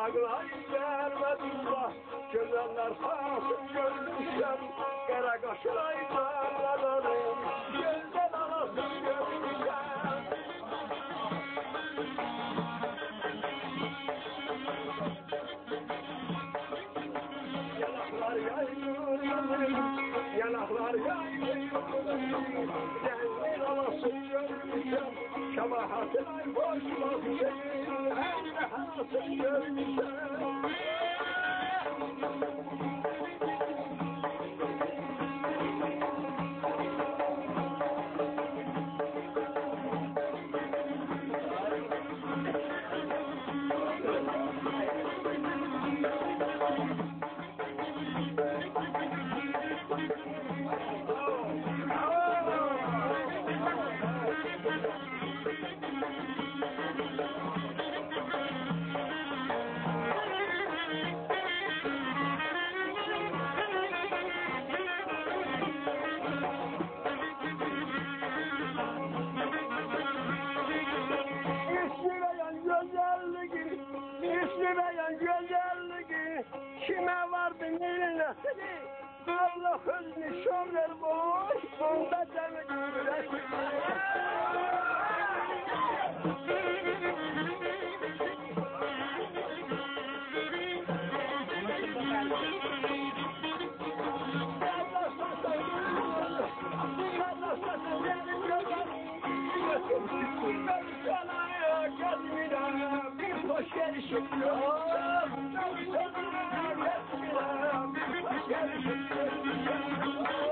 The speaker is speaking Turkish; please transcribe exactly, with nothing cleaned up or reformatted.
Yanaklar vermedullah, gözenler fasıl görmüşem, kara kaşına itarlarım, gözden anasını görmüşem. Yanaklar yaylıyor, yanaklar yaylıyor, zengin anasını görmüşem, şabahatına boşmak değil, hem de anasını görmüşem. İsmimeyen güzelliği kime var bilinmesini Allah hüznü şömler boş bunda canı gülesin. Bir hoş gelişim yok.